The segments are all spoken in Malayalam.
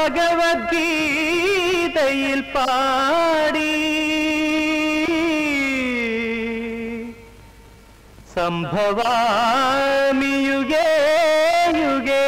ഭഗവദ്ഗീതയിൽ പാടി സംഭവാമി യുഗേ യുഗേ.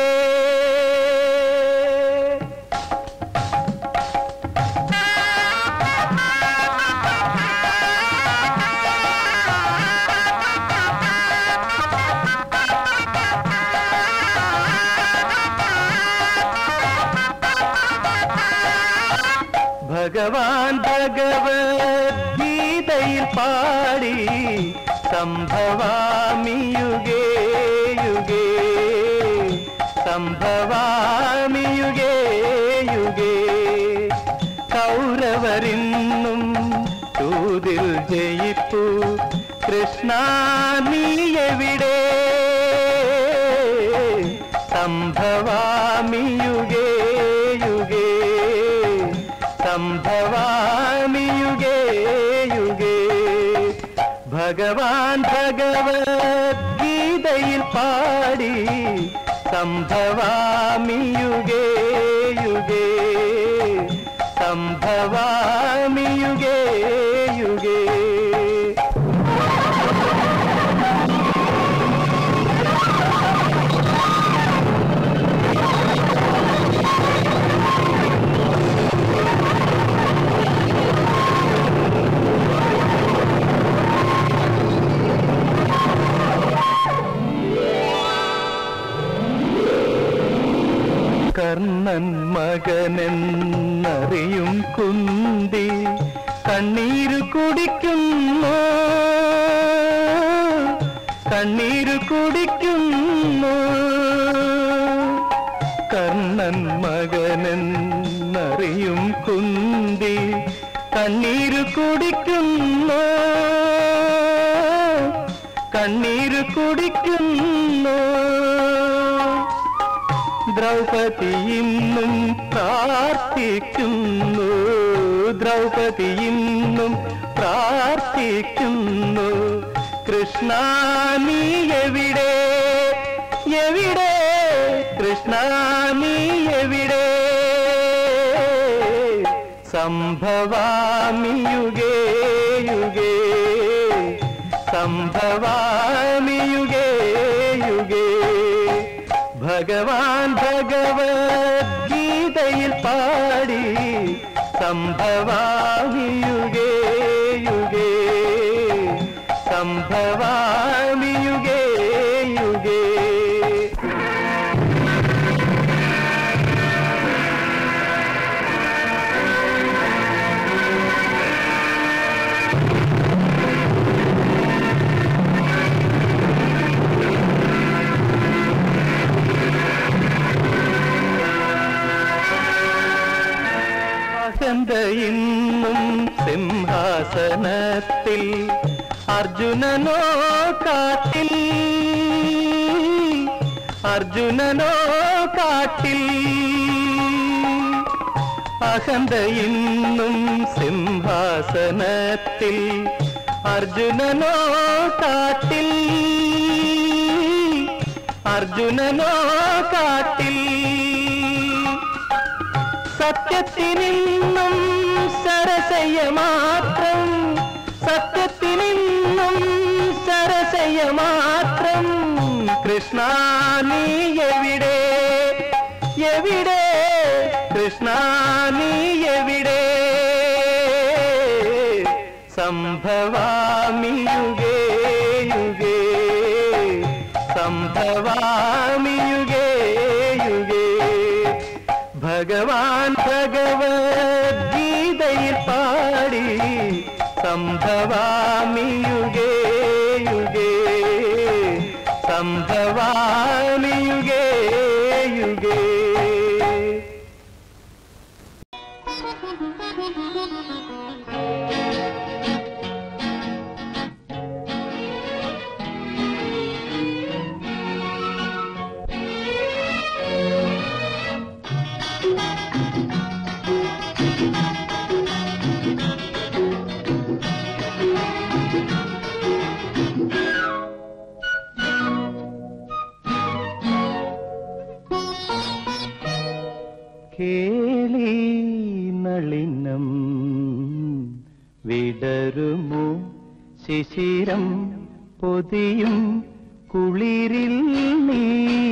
ഭഗവാൻ ഭഗവദ്ഗീതയിൽ പാടി സംഭവാമി യുഗേ യുഗേ സംഭവാമി യുഗേ യുഗേ. കൗരവരിന്നും തൂതിൽ ജയിപ്പു കൃഷ്ണ നീ എവിടെ സംഭവാമി യുഗേ യുഗേ സംഭവാമി യുഗേ യുഗേ. ഭഗവാൻ ഭഗവദ്ഗീതയിൽ പാടി സംഭവാമി യുഗേ യുഗേ സംഭവാമി യുഗേ യുഗേ. കർണൻ മകനെന്നറിയും കുന്തി കണ്ണീരു കുടിക്കുന്നു കണ്ണീരു കുടിക്കുന്നു. കർണൻ മകനെന്നറിയും കുന്തി കണ്ണീരു കുടിക്കുന്നു കണ്ണീരു കുടിക്കുന്നു. ദ്രൗപദി ഇന്നും പ്രാർത്ഥിക്കുന്നു ദ്രൗപദി ഇന്നും പ്രാർത്ഥിക്കുന്നു കൃഷ്ണ നീ എവിടെ എവിടെ കൃഷ്ണ നീ എവിടെ സംഭവാമി യുഗേ യുഗേ സംഭവാമി യുഗേ യുഗേ. ഭഗവാൻ ഭഗവദ്ഗീതയിൽ പാടി സംഭവാമി യുഗേ യുഗേ സംഭവാമി യുഗേ യുഗേ. ഇന്നും സിംഹാസനത്തിൽ അർജുനനോ കാട്ടിൽ അർജുനനോ കാട്ടിൽ. അഹന്ത ഇന്നും സിംഹാസനത്തിൽ അർജുനനോ കാട്ടിൽ അർജുനനോ കാട്ടിൽ. സത്യത്തിനിന്നും സരസയ്യ മാത്രം സത്യത്തിനിന്നും സരസയ്യ മാത്രം കൃഷ്ണ നീ എവിടെ എവിടെ കൃഷ്ണ നീ എവിടെ സംഭവാമി യുഗേ യുഗേ സംഭവാമി യുഗേ യുഗേ. ഭഗവാൻ ഭഗവദ്ഗീതയിൽ പാടി സംഭവാമി യുഗേ യുഗേ സംഭവാമി യുഗേ യുഗേ. ശിശിരം പൊതിയും കുളിരിൽ നീ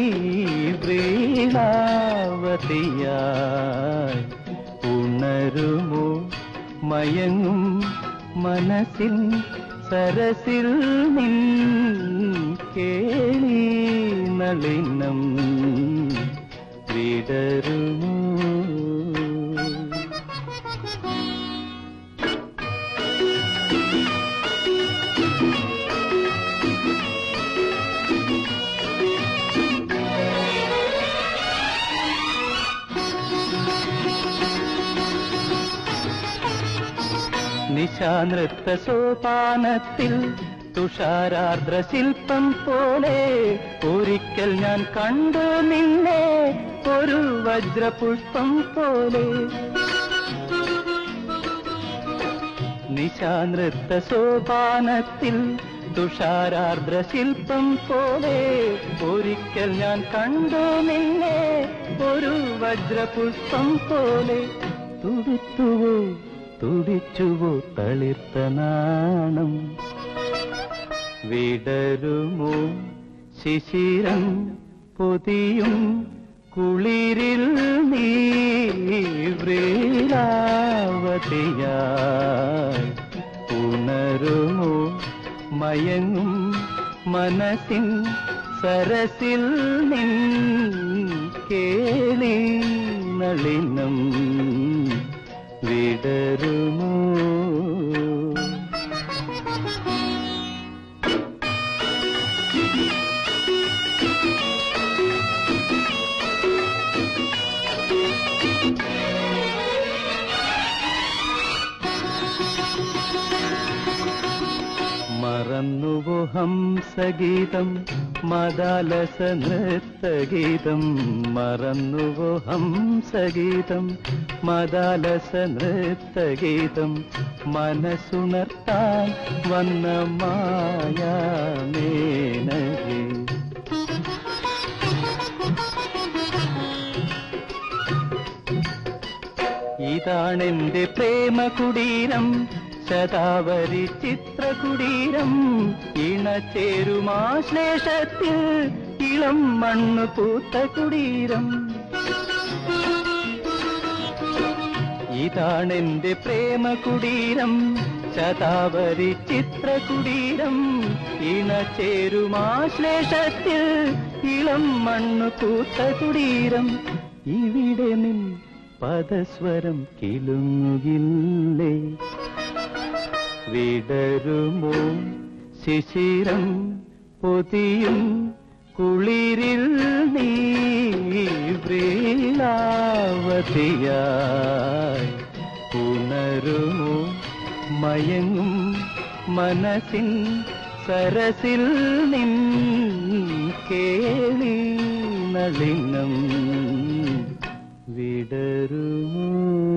വീണാവതിയായി ഉണരുമോ മയങ്ങും മനസ്സിൽ സരസിൽ നിൻ കേളി നളിനം വിടരുമോ. നിശാനൃത്ത സോപാനത്തിൽ തുഷാരാർദ്ര ശില്പം പോലെ ഒരിക്കൽ ഞാൻ കണ്ടു നിന്നെ ഒരു വജ്രപുഷ്പം പോലെ. നിശാനൃത്ത സോപാനത്തിൽ തുഷാരാർദ്ര ശില്പം പോലെ ഒരിക്കൽ ഞാൻ കണ്ടു നിന്നെ ഒരു വജ്രപുഷ്പം പോലെ. തുടിത്തുവോ തുടിച്ചുവോ തളിർത്ത നാണം വിടരുമോ ശിശിരം പൊതിയും കുളിരിൽ നീ വ്രീലാവതിയായി ഉണരുമോ മയങ്ങും മനസ്സിൻ സരസിൽ നിൻ കേളി നളിനം വിടരുമോ. മറന്നുവോ ഹംസഗീതം മദാലസ നൃത്തഗീതം. മറന്നുവോ ഹംസഗീതം മദാലസ നൃത്തഗീതം. മനസ്സുണർത്താൻ വന്ന മായാമേനകേ. ഇതാണെന്റെ പ്രേമകുടീരം ശതാവരി ചിത്രകുടീരം. ഇണചേരുമാശ്ലേഷത്തിൽ ഇളം മണ്ണു പൂത്ത കുടീരം. ഇതാണെന്റെ പ്രേമകുടീരം ശതാവരി ചിത്രകുടീരം. ഇണചേരുമാശ്ലേഷത്തിൽ ഇളം മണ്ണു പൂത്ത കുടീരം. ഇവിടെ നിൻ പദസ്വരം കിലുങ്ങുകില്ലേ. വിടരുമോ ശിശിരം പൊതിയും കുളിരിൽ നീ വ്രീലാവതിയായി ഉണരുമോ മയങ്ങും മനസ്സിൻ സരസിൽ നിൻ കേളി നളിനം വിടരുമോ.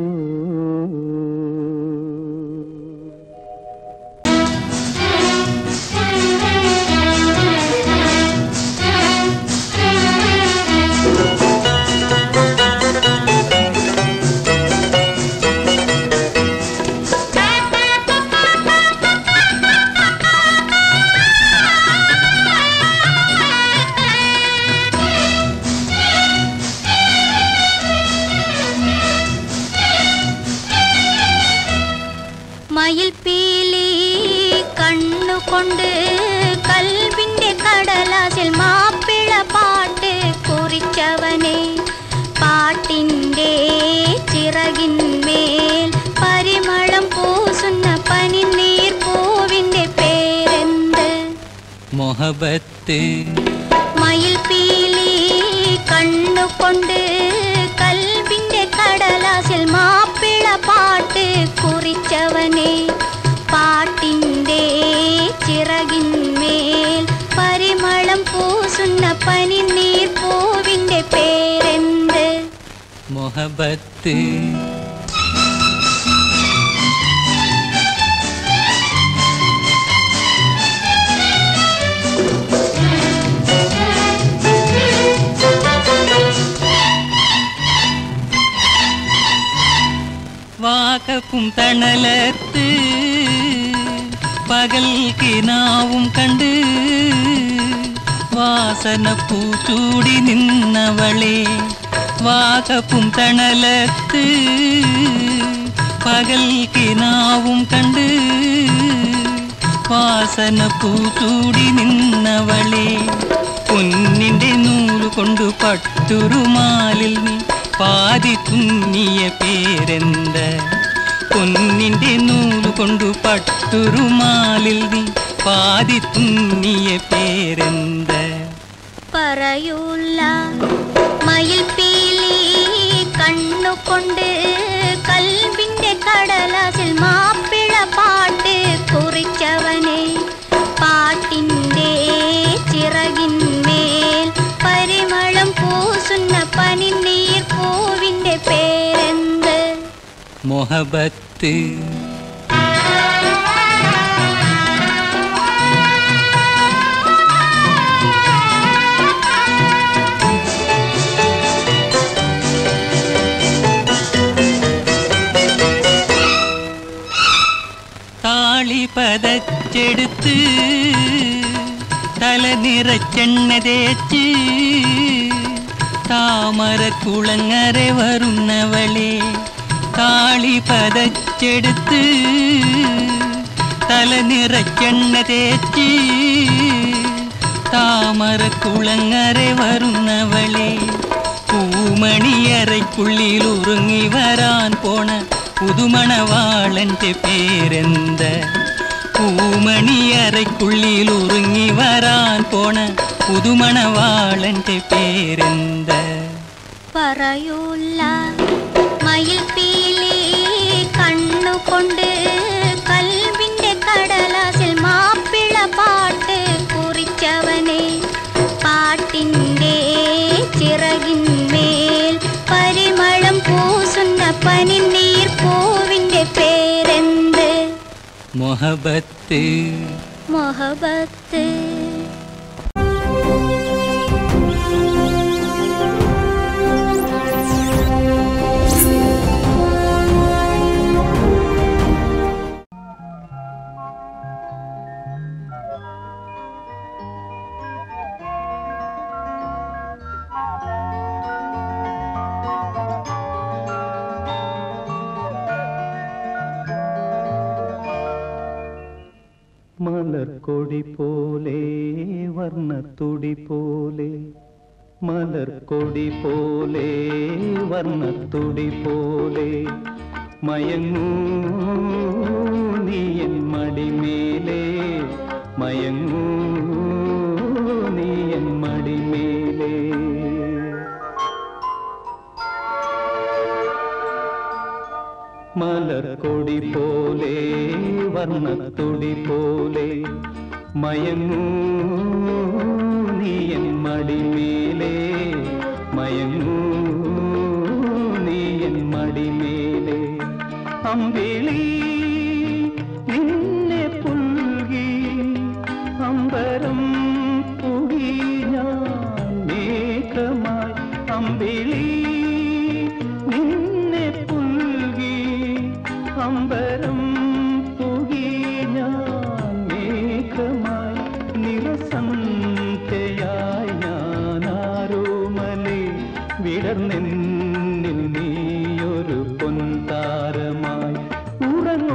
മയിൽപീലി കണ്ണുകൊണ്ട് കൽവിന്റെ കടലാസിൽ മാപ്പിള പാട്ട് കുറിച്ചവനെ. പാട്ടിന്റെ ചിറകിന്മേൽ പരിമളം പൂസുന്ന പനിനീർ പൂവിന്റെ പേരെന്ത്? മൊഹബത്ത്. മയിൽപീലി കണ്ണുകൊണ്ട് കൽവിന്റെ കടലാസിൽ മാപ്പിള പാട്ട് കുറിച്ചവനെ. പാട്ടിന്റെ ചിറകിന്മേൽ പരിമളം പൂസുന്ന പനിനീർ പൂവിന്റെ പേരെന്ത്? മൊഹബത്ത്. വാകപ്പും തണലത്ത് പകൽ കിനാവും കണ്ട് വാസന പൂച്ചൂടി നിന്നവളെ വാകപ്പും തണലത്ത് പകൽ കിനാവും കണ്ട് വാസന പൂച്ചൂടി നിന്നവളെ പൊന്നിൻ്റെ നൂല് കൊണ്ട് പട്ടുറുമാലിൽ നീ പാതി തുന്നിയ പേരെന്ത് പൊന്നിൻ്റെ നൂല് കൊണ്ട് പട്ടുറുമാലിൽ നീ പാതി തുന്നിയ പേരെന്ത് പറയൂല്ല മയിൽ പീലി കണ്ണുകൊണ്ട് കൽവിന്റെ കടലാസിൽ മാപ്പിള പാട്ട് കുറിച്ചവനെ പാട്ടിൻ്റെ ചിറകിന്മേൽ പരിമളം പൂസുന്ന പനിനീർ പൂവിന്റെ പേരെന്ത് മൊഹബത്ത് താളി പതച്ചെടുത്ത് തല നിറച്ചെണ്ണ തേച്ച് താമര കുളങ്ങര വരുന്നവളെ താളി പതച്ചെടുത്ത് തല നിറച്ചെണ്ണ തേച്ച് താമര കുളങ്ങര വരുന്നവളെ പൂമണിയറയ്ക്കുള്ളിൽ ഉറങ്ങി വരാൻ പോണ പുതുമണവാളന്റെ പേരെന്ത് പൂമണിയറയ്ക്കുള്ളിൽ ഉറങ്ങി വരാൻ പോണ പുതുമണവാളന്റെ പേരെന്ത് പറയൂല്ല മയിൽ പീലി കണ്ണുകൊണ്ട് കൽവിന്റെ കടലാസിൽ മാപ്പിള പാട്ട് കുറിച്ചവനെ പാട്ടിൻ്റെ ചിറകിന്മേൽ പരിമളം പൂസുന്ന പനിനീർ പൂവിന്റെ പേരെന്ത് മൊഹബത്ത് മൊഹബത്ത് മലർക്കൊടി പോലെ വർണ്ണത്തുടി പോലെ മലർക്കൊടി പോലെ വർണ്ണത്തുടി പോലെ മയങ്ങൂ നീ എൻ മടിമേലേ മയങ്ങൂ നീ എൻ മടിമേലേ മലർക്കൊടി പോലെ വർണ്ണത്തുടി പോലെ മയങ്ങൂ നീ എൻ മടിമേലേ മയങ്ങൂ നീ എൻ മടിമേലേ അമ്പിളി നിന്നെ പുൽകി അമ്പരം പുടി ഞാൻ മേഘമായി അമ്പിളി നിന്നെ പുൽകി അമ്പരം പുടി ഞാൻ മേഘമായി നിറസന്ധ്യയായി ഞാനാരോമലേ വിടർന്നെന്നിൽ നീയൊരു പൊൻതാരമായി ഉറങ്ങൂ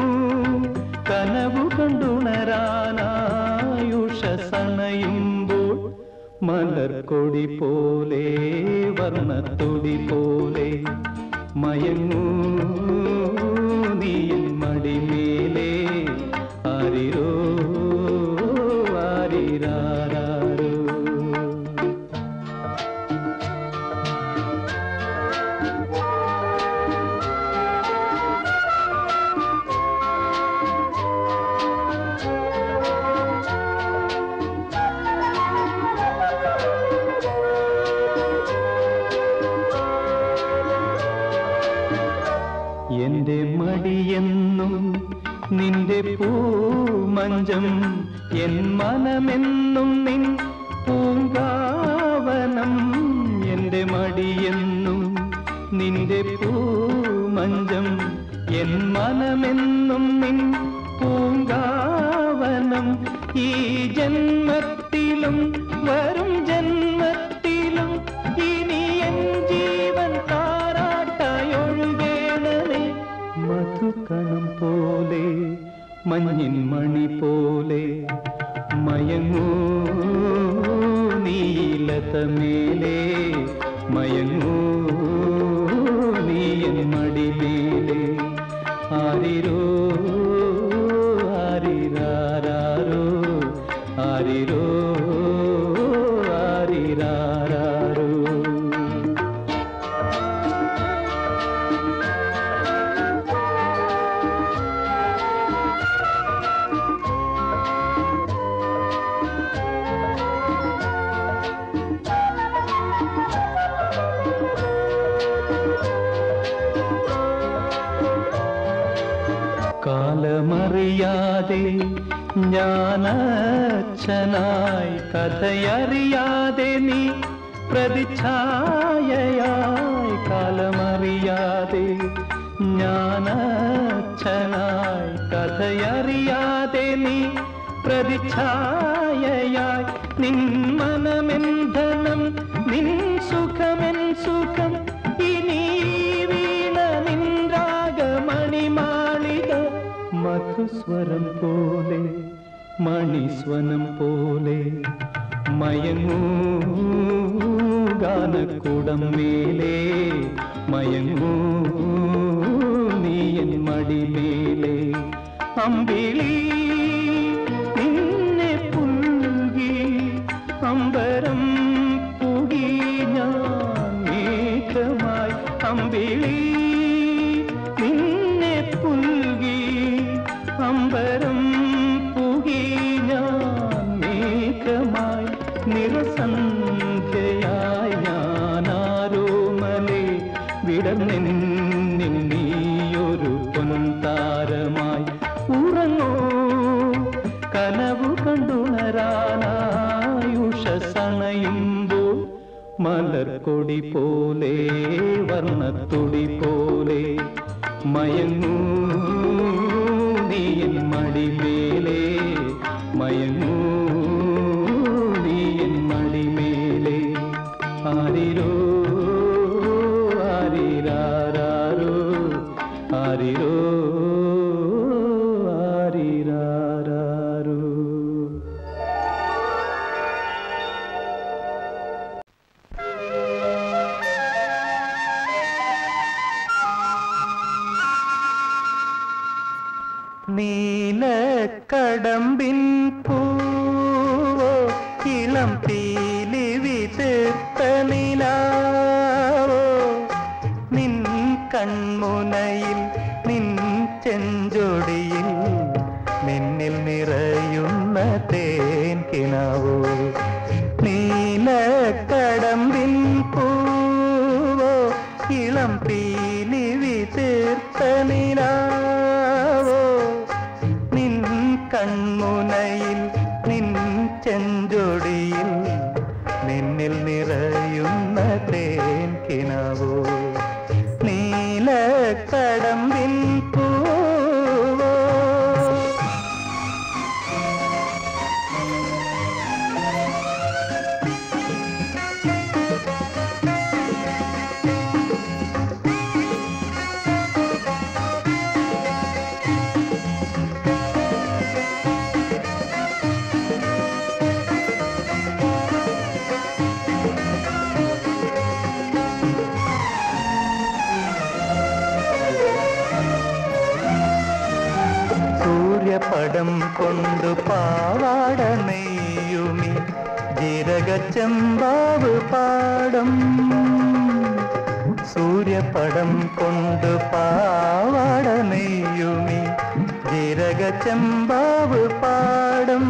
കനവു കണ്ടുണരാനായുഷസണയുമ്പോൾ മലർക്കൊടി പോലെ വർണ്ണത്തൊടി പോലെ മയങ്ങൂ നീ എൻ മടിമേലേ ആരിരോ ആരിരാരോ എന്റെ മടിയെന്നും നിന്റെ പൂമഞ്ചം എൻ മനമെന്നും നിൻ പൂങ്കാവനം എന്റെ മടിയെന്നും നിന്റെ പൂമഞ്ചം എൻ മനമെന്നും നിൻ പൂങ്കാവനം ഈ ജന്മത്തിലും വരും ജന്മത്തിലും ഇനി എൻ ജീവൻ താരാട്ടായൊഴുകേണമേ. മധുകണം പോലെ മഞ്ഞിൻ മണി പോലെ മയങ്ങൂ നീലതമേലേ, മയങ്ങൂ നീ എൻ മടിമേലേ. ആരിരോ ആരിരാരോ ആരിരോ ആരിരാരോ. കാലമറിയാതെ ഞാനച്ഛനായി കഥയറിയാതെ നീ പ്രതിച്ഛായയായി. കാലമറിയാതെ ഞാനച്ഛനായി കഥയറിയാതെ നീ പ്രതിച്ഛായയായി. നിൻ മനമെന്ധനം നിൻ സുഖമെൻ സുഖം ഇനി വീണ നിൻ രാഗമണിമാളിക. മധുസ്വരം പോലെ മണിസ്വനം പോലെ മയങ്ങൂ ഗാനക്കുടം മേലേ, മയങ്ങൂ നീ എൻ മടിമേലേ. അമ്പിളി നിന്നെ പുൽകി അമ്പരം പുകി ഞാൻ മേഘമായി. അമ്പിളി നിന്നെ പുൽകി അമ്പരം പുകി ഞാൻ മേഘമായി. നിറസന്ധ്യയായി ഞാനാരോമലേ വിടർന്നെന്നിൽ നീയൊരു പൊൻതാരമായി. ഉറങ്ങോ കനവു കണ്ടുണരാനായി ഉഷസണയുമ്പോൾ മലർക്കൊടി പോലെ വർണ്ണത്തൊടി പോലെ മയങ്ങൂ നീ എൻ മടിമേലേ, മയങ്ങൂ നീ എൻ മടിമേലേ. ആരിരോ ആരിരാരോ ആരിരോ ആരിരാരോ. നീലക്കടമ്പിൻ പൂവോ ഇളം പീലി വിതർത്ത നിലാവോ, നിൻ കൺമുനയിൽ നിൻ ചെഞ്ചൊടിയിൽ നിന്നിൽ നിറയുന്ന തേൻ കിനാവോ. നീലക്കടമ്പിൻ പൂവോ ഇളം പീലി വിതർത്ത നിലാവോ, നിൻ കൺമുനയിൽ നിൻ ചെഞ്ചൊടിയിൽ നിന്നിൽ നിറയുന്ന തേൻ കിനാവോ. നീലക്കടമ്പിൻ പൂവോ. പടം കൊണ്ടു പാവാട നെയ്യുമി ജീരകച്ചെമ്പാവ് പാടം. സൂര്യപടം കൊണ്ടു പാവാട നെയ്യുമി ജീരകച്ചെമ്പാവ് പാടം.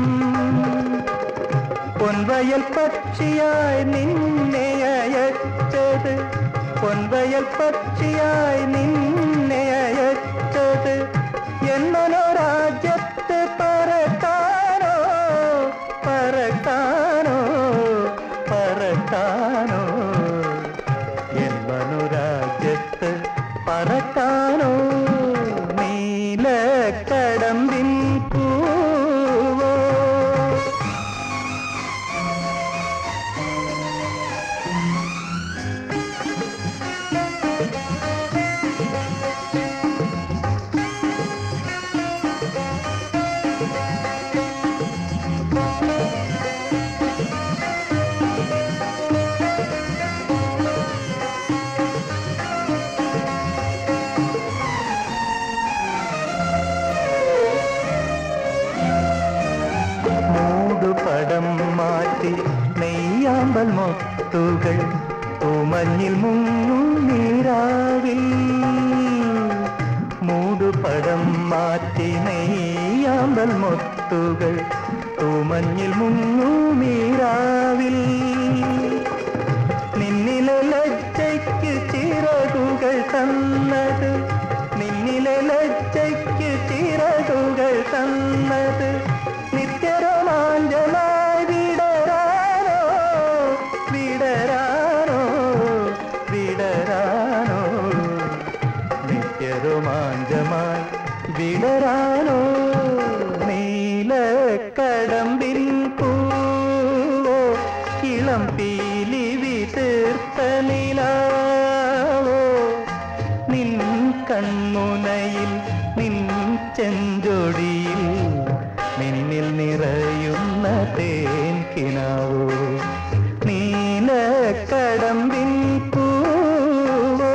പൊൻവയൽ പക്ഷിയായി നിന്നെ അയച്ചത്, പൊൻവയൽ പക്ഷിയായി നിന്നെ അയച്ചത് എന്നൊരാജ്യത്ത് പറക്കാനോ പറക്കാനോ പറക്കാനോ, എന്നൊരാജ്യത്ത് പറക്കാനോ. നീലക്കടമ്പിൻ ആമ്പൽ മുത്തുകൾ പൂമഞ്ഞിൽ മുങ്ങും നീരാവിൽ മൂടുപടം മാറ്റി നെയ്യാമ്പൽ മുത്തുകൾ പൂമഞ്ഞിൽ മുങ്ങും നീരാവിൽ നിന്നിലെ ലജ്ജയ്ക്ക് ചിറകുകൾ തന്നത് നിന്നിലെ ലജ്ജയ്ക്ക് ചിറകുകൾ തന്നത് നിത്യരോമാഞ്ചമായി വിടരാനോ വിടരാനോ വിടരാനോ നിത്യരോമാഞ്ചമായി വിടരാനോ നീലക്കടമ്പിൻ പൂവോ ഇളം പീലി വിതീർത്ത നിലാവോ നിൻ കൺമുനയിൽ നിൻ ചെഞ്ചൊടിയിൽ നിന്നിൽ നിറയുന്ന തേൻ കിനാവോ നീലക്കടമ്പിൻ പൂവോ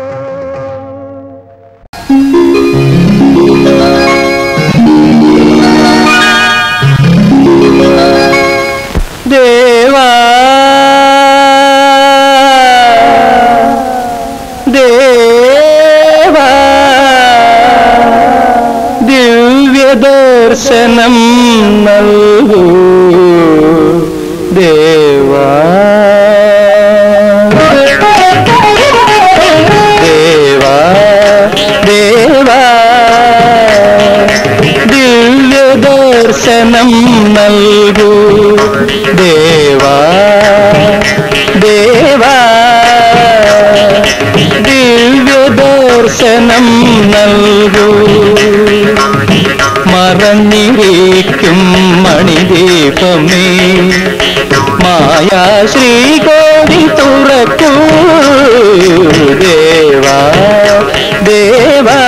ദേവാ ദേവാ ദിവ്യദർശനം നൽകൂ ദേവാ ദേവാ ദേവാ ദിവ്യദർശനം നൽകൂ ദേവാ ദേവാ ദിവ്യദർശനം നൽകൂ മറഞ്ഞിരിക്കും മണിദീപമേ മായാ ശ്രീകോടി തുറക്കൂ ദേവാ ദേവാ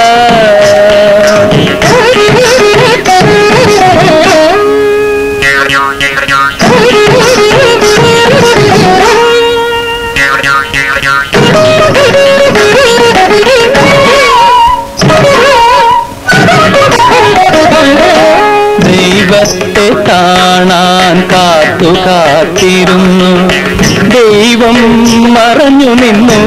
ദൈവത്തെ കാണാൻ കാത്തു കാത്തിരുന്നു ദൈവം മറഞ്ഞു നിന്നു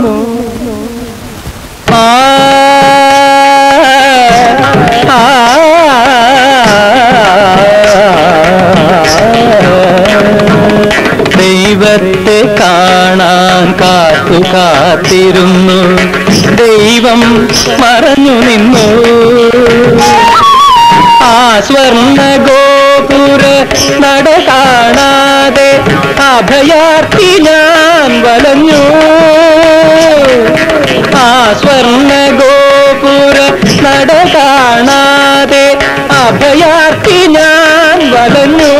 ദൈവത്തെ കാണാൻ കാത്തു കാത്തിരുന്നു ദൈവം മറഞ്ഞു നിന്നു ആ സ്വർണ്ണ ഗോപുര നട കാണാതെ അഭയാർത്ഥി ഞാൻ വലഞ്ഞു ആ സ്വർണ്ണ ഗോപുര നട കാണാതെ അഭയാർത്ഥി ഞാൻ വലഞ്ഞു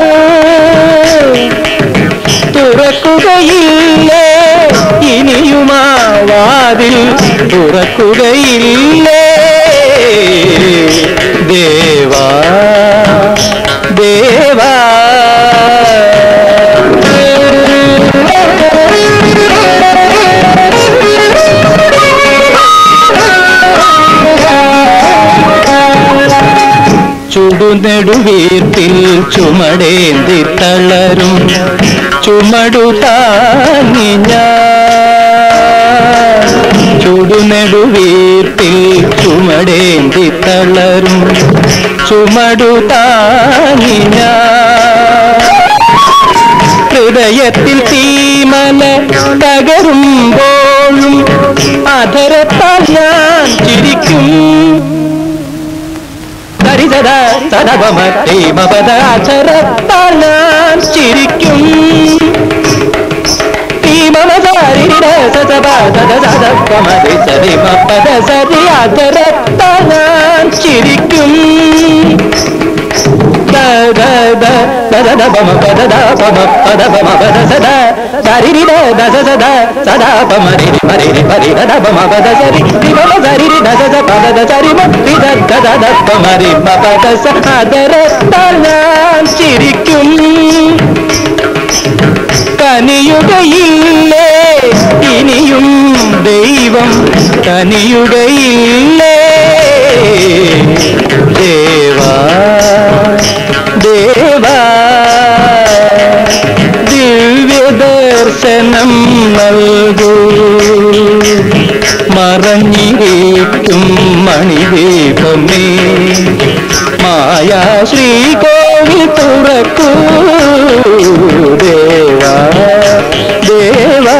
തുറക്കുകയില്ലേ ഇനിയുമാ വാതിൽ തുറക്കുകയില്ലേ ദേവാ ദേവാ ചുടുനെടുവീർപ്പിൽ ചുമടേന്തി തളരും ചുമടു താങ്ങി ഞാൻ ചുടുനെടുവീർപ്പിൽ ചുമടേന്തി തളരും ചുമടു താങ്ങി ഞാൻ ഹൃദയത്തിൽ തീമല തകരുമ്പോഴും അധരത്താൽ ഞാൻ ചിരിക്കും സരിസദാ സദപമതീമപദാചരത്താൽ ഞാൻ ചിരിക്കും തീമമസാരിര സസപദസദപമതി സരിമപദസരിയാചരത്താൽ ഞാൻ ചിരിക്കും ഞാൻ ചിരിക്കും കനിയുകയില്ലേ ഇനിയും ദൈവം കനിയുകയില്ലേ ദേവാ ദേവാ ദിവ്യ എങ്ങോ മറഞ്ഞിരിക്കും മണിദീപമേ മായാ ശ്രീകോവിൽ തുറക്കൂ ദേവാ ദേവാ.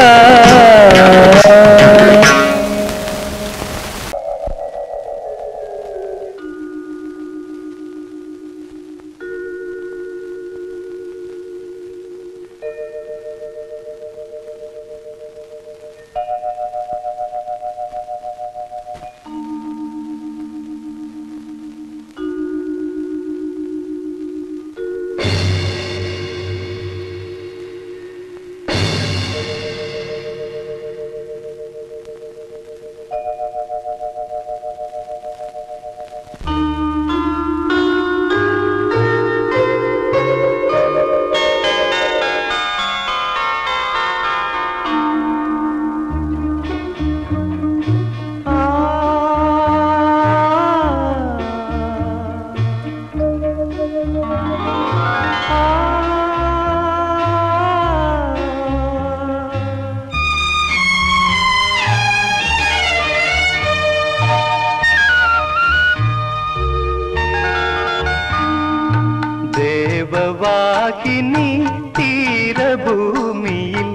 ദേവവാഹിനി തീരഭൂമിയിൽ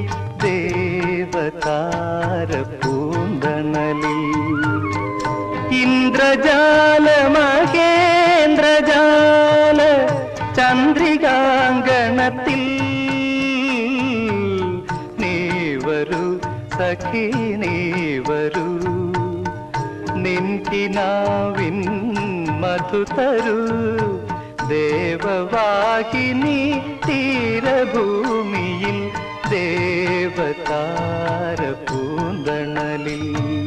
ദേവതാര പൂന്തണലിൽ ഇന്ദ്രജാല മഹേന്ദ്രജാല ചന്ദ്രികാങ്കണത്തിൽ നീ വരൂ സഖി നീ വരൂ നിൻകിനാവിൻ മധു തരൂ ദേവവാഹിനി തീരഭൂമിയിൽ ദേവതാര പൂന്തണലിൽ.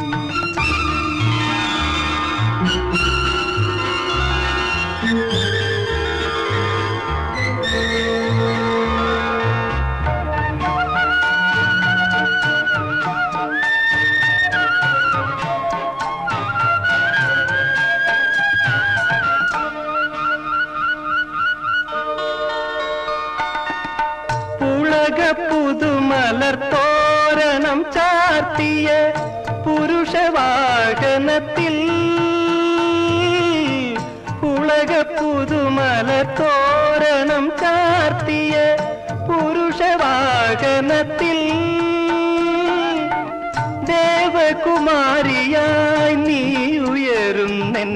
പുതുമലർത്തോരണം ചാർത്തിയ പുരുഷവാഹനത്തിൽ ഉലക പുതുമലർത്തോരണം ചാർത്തിയ പുരുഷവാഹനത്തിൽ ദേവകുമാരിയായി നീ ഉയരുന്നെൻ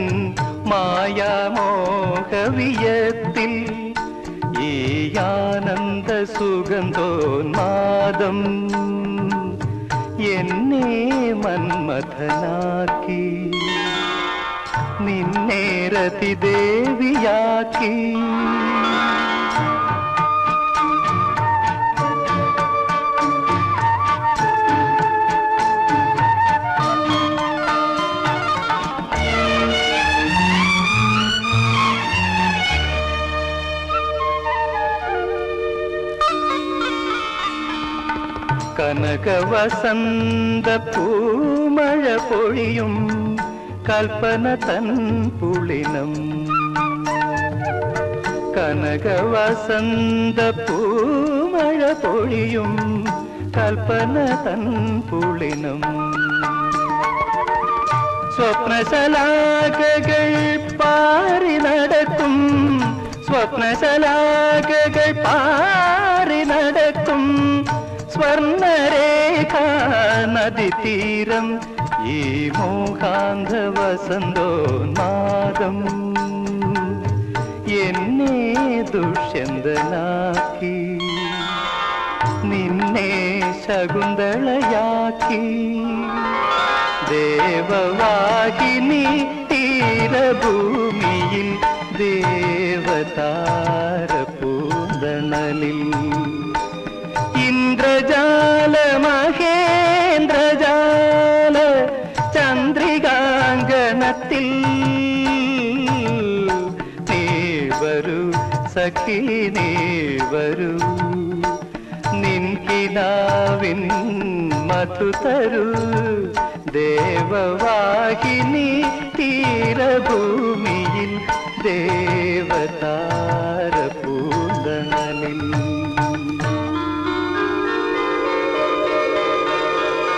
മായാമോഹവിയത്തിൽ ഈ ആനന്ദ സുഗന്ധോന്മാദം എന്നെ മന്മഥനാക്കി നിന്നെ രതിദേവിയാക്കി. കനകവസന്ത പൂമഴ പൊഴിയും കൽപ്പന തൻ പുളിനം കനകവസന്ത പൂമഴ പൊഴിയും കൽപ്പന തൻ പുളിനം സ്വപ്നശലാകകൾ പാറി നടക്കും സ്വപ്നശലാകകൾ പാറി നടക്കും സ്വർണരേഖ നദീതീരം ഈ മോഹാന്ധ വസന്തോന്മാദം എന്നെ ദുഷ്യന്തനാക്കി നിന്നെ ശകുന്തളയാക്കി. ദേവവാഹിനി തീരഭൂമിയിൽ ദേവതാര പൂന്തണലിൽ ഇന്ദ്രജാല മഹേന്ദ്രജാല ചന്ദ്രികാങ്കണത്തിൽ നീ വരൂ സഖി നീ വരൂ നിൻകിനാവിൻ മധു തരൂ ദേവവാഹിനി തീരഭൂമിയിൽ ദേവതാര പൂന്തണലിൽ.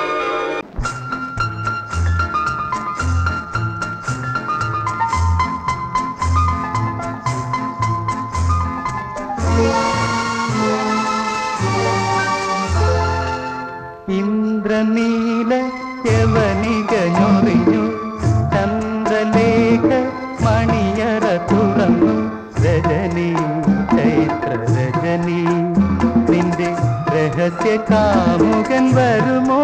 ഇന്ദ്രനീല യവനിക ഞൊറിഞ്ഞു ചന്ദ്രലേഖ മണിയറ തുറന്നു രജനി ചൈത്ര രജനി നിന്റെ രഹസ്യ കാമുകൻ വരുമോ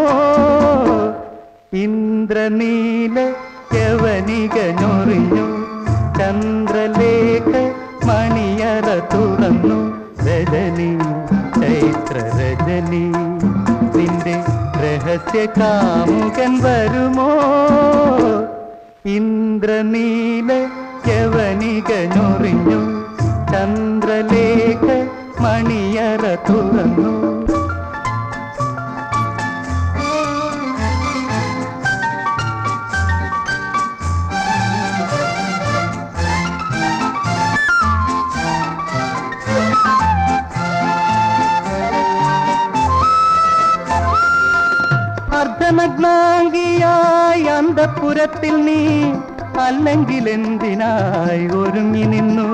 ഇന്ദ്രനീല യവനിക ഞൊറിഞ്ഞു ചന്ദ്രലേഖ മണിയറ തുറന്നു രജനി ചൈത്ര രജനി നിന്റെ രഹസ്യ കാമുകൻ വരുമോ ഇന്ദ്രനീല യവനിക ഞൊറിഞ്ഞു ചന്ദ്രലേഖ മണിയറ തുറന്നു അർദ്ധനഗ്നാംഗിയായി അന്തഃപുരത്തിൽ നീ അല്ലെങ്കിൽ എന്തിനായി ഒരുങ്ങി നിന്നു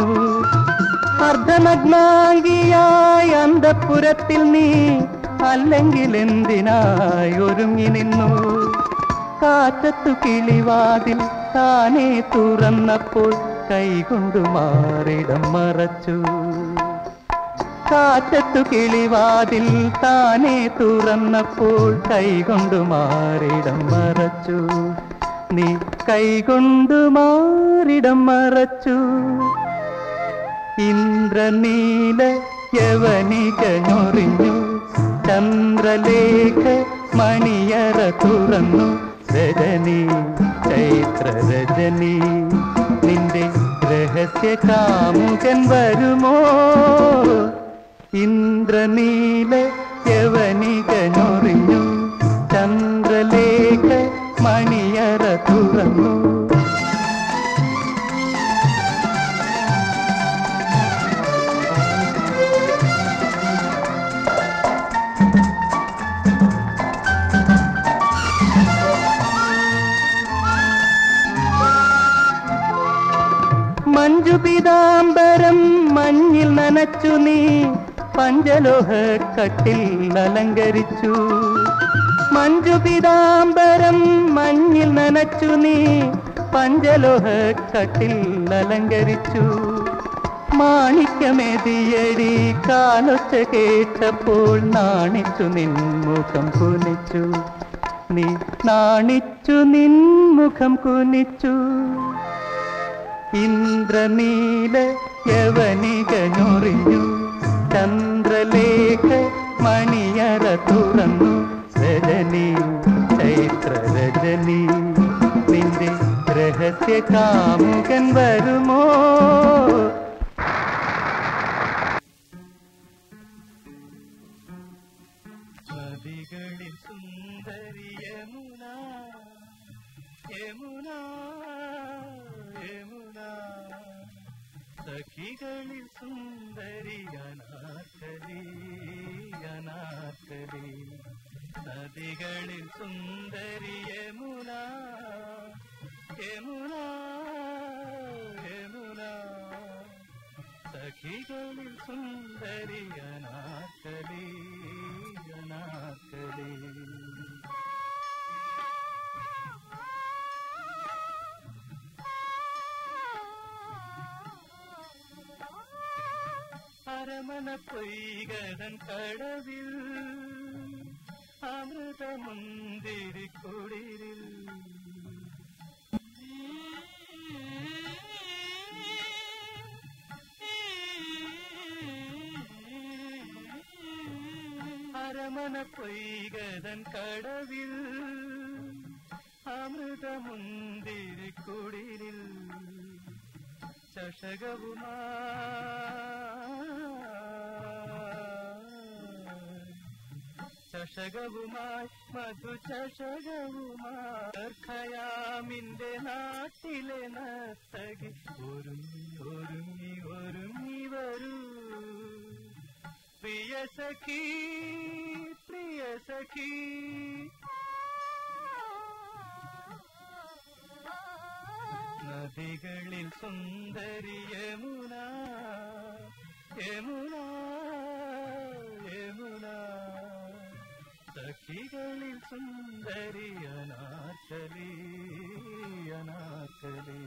അർദ്ധനഗ്നാംഗിയായി അന്തഃപുരത്തിൽ നീ അല്ലെങ്കിൽ എന്തിനായി ഒരുങ്ങി നിന്നു കാറ്റത്തു കിളിവാതിൽ താനേ തുറന്നപ്പോൾ കൈകൊണ്ടു മാറിടം മറച്ചു കാറ്റത്തു കിളിവാതിൽ താനേ തുറന്നപ്പോൾ കൈകൊണ്ടു മാറിടം മറച്ചു നീ കൈകൊണ്ടു മാറിടം മറച്ചു ഇന്ദ്രനീല യവനിക ഞൊറിഞ്ഞു ചന്ദ്രലേഖ മണിയറ തുറന്നു രജനി ചൈത്ര രജനി നിന്റെ രഹസ്യ കാമുകൻ വരുമോ ഇന്ദ്രനീല യവനിക ഞൊറിഞ്ഞു ചന്ദ്രലേഖ മണിയറ തുറന്നു മഞ്ജുപിതാംബരം മഞ്ഞിൽ നനച്ചു നീ പഞ്ചലോഹ കട്ടിൽ അലങ്കരിച്ചു മഞ്ജുപിതാംബരം മഞ്ഞിൽ നനച്ചു നീ പഞ്ചലോഹ കട്ടിൽ അലങ്കരിച്ചു മാണിക്യമേതിയടി കാലൊച്ച കേട്ടപ്പോൾ നാണിച്ചു നിൻമുഖം കുനിച്ചു നീ നാണിച്ചു നിൻമുഖം കുനിച്ചു ഇന്ദ്രനീല യവനിക ഞൊറിഞ്ഞു ചന്ദ്രലേഖ മണിയറ തുറന്നു രജനി ചൈത്ര രജനി നിന്റെ രഹസ്യ കാമുകൻ വരുമോ നദികളിൽ സുന്ദരി യമുന യമുന യമുന സഖികളിൽ സുന്ദരി അനാർക്കലി അനാർക്കലി നദികളിൽ സുന്ദരി യമുന യമുന യമുന സഖികളിൽ സുന്ദരി അനാർക്കലി അനാർക്കലി അരമന പൊയ്കടൻ കടവിൽ അമൃതമുന്തിരി കുളിരിൽ അരമന പൊയ്കടൻ കടവിൽ അമൃതമുന്തിരി കുളിരിൽ ചഷകവുമായി മധുചഷകവുമായി ഖയാമിന്റെ നാട്ടിലെ നർത്തകി ഒരുങ്ങി ഒരുങ്ങി ഒരുങ്ങി വരൂ പ്രിയ സഖി പ്രിയ സഖി നദികളിൽ സുന്ദരി യമുന യമുന യമുന സഖികളിൽ സുന്ദരി അനാർക്കലി അനാർക്കലി.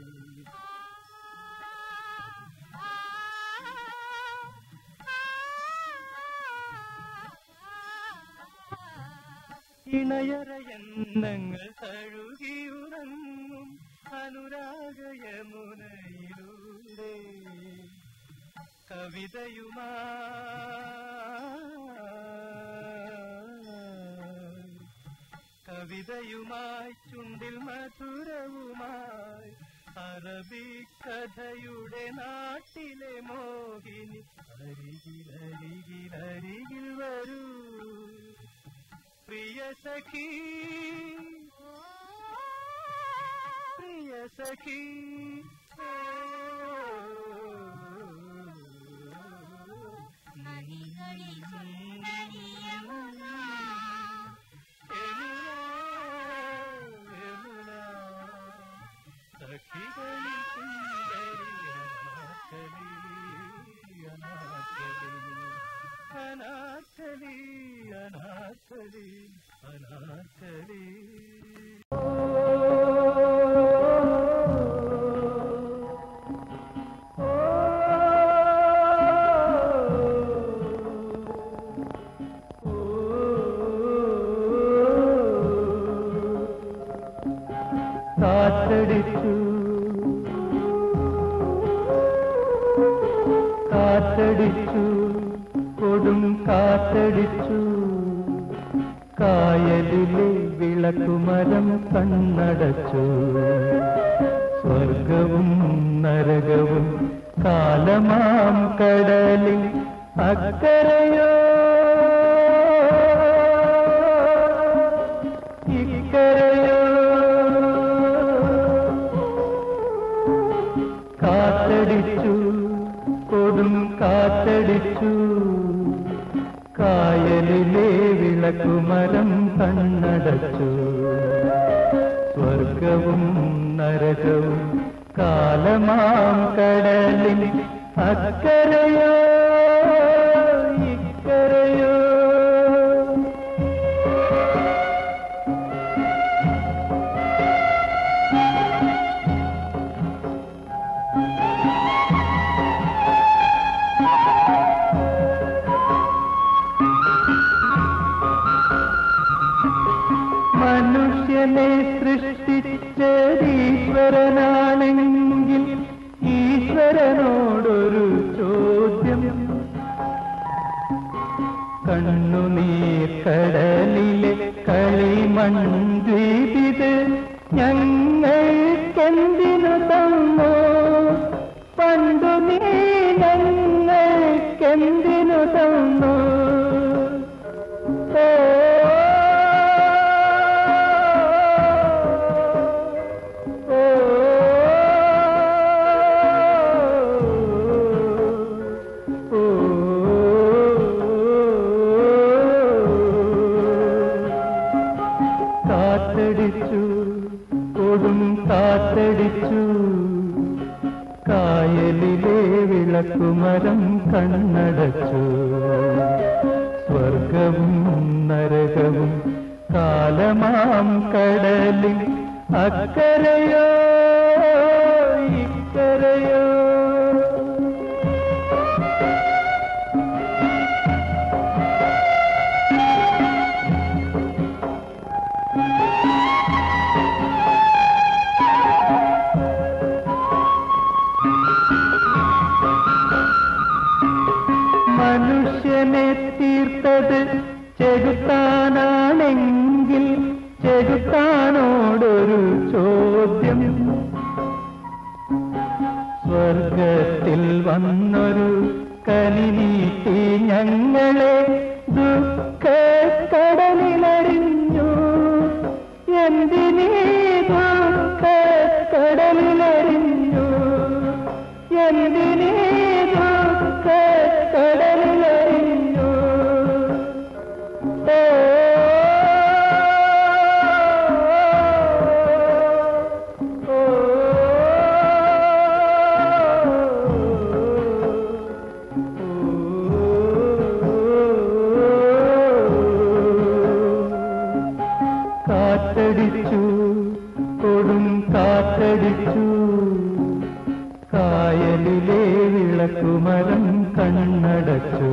ഇണയറയന്നങ്ങൾ തഴുകിയുറങ്ങും അനുരാഗയമുനയിലൂടെ കവിതയുമായി ചുണ്ടിൽ മധുരവുമായി അറബിക്കഥയുടെ നാട്ടിലെ മോഹിനി അരികിൽ വരൂ പ്രിയ സഖി പ്രിയ സഖി. സഖികളിൽ സുന്ദരി അനാർക്കലി അനാർക്കലി അനാർക്കലി. കാറ്റടിച്ചു കാറ്റടിച്ചു കൊടും കാറ്റടിച്ചു കായലിലെ വിളക്കുമരം കണ്ണടച്ചു. സ്വർഗവും നരകവും കാലമാം കടലിൽ അക്കരയോ ഇക്കരയോ. കാറ്റടിച്ചു കൊടും കാറ്റടിച്ചു കായലിലെ വിളക്കുമരം കണ്ണടച്ചു. സ്വർഗവും നരകവും കാലമാം കടലിൽ അക്കരയോ ഇക്കരയോ. മനുഷ്യനെ സൃഷ്ടിച്ചീശ്വരനാണെങ്കിൽ ഈശ്വരനോടൊരു ചോദ്യം. കണ്ണുനീർ കടലിലെ കളിമൺദ്വീപിത് ഞങ്ങൾക്കെന്തിനു തന്നോ? പണ്ടു നീ ഞങ്ങൾക്കെന്തിനു തന്നോ? കാറ്റടിച്ചു കൊടും കാറ്റടിച്ചു കായലിലെ വിളക്കുമരം കണ്ണടച്ചു. സ്വർഗവും നരകവും കാലമാം കടലിൽ അക്കരയോ ഇക്കരയോ. മനുഷ്യനെ തീർത്തത് ചെകുത്താനാണെങ്കിൽ ചെകുത്താനോടൊരു ചോദ്യം. സ്വർഗത്തിൽ വന്നൊരു കനി നീട്ടി ഞങ്ങളെ ദുഃഖക്കടലിലറിഞ്ഞു. എന്തിനീ ദുഃഖക്കടലിലറിഞ്ഞു? എന്തിനീ ദുഃഖക്കടലിലറിഞ്ഞു? ഓ കാറ്റടിച്ചു കൊടും കാറ്റടിച്ചു കായലിലെ വിളക്കുമരം കണ്ണടച്ചു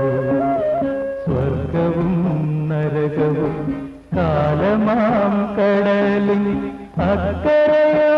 സ്വർഗവും നരകവും കാലമാം കടലിൽ അക്കരയോ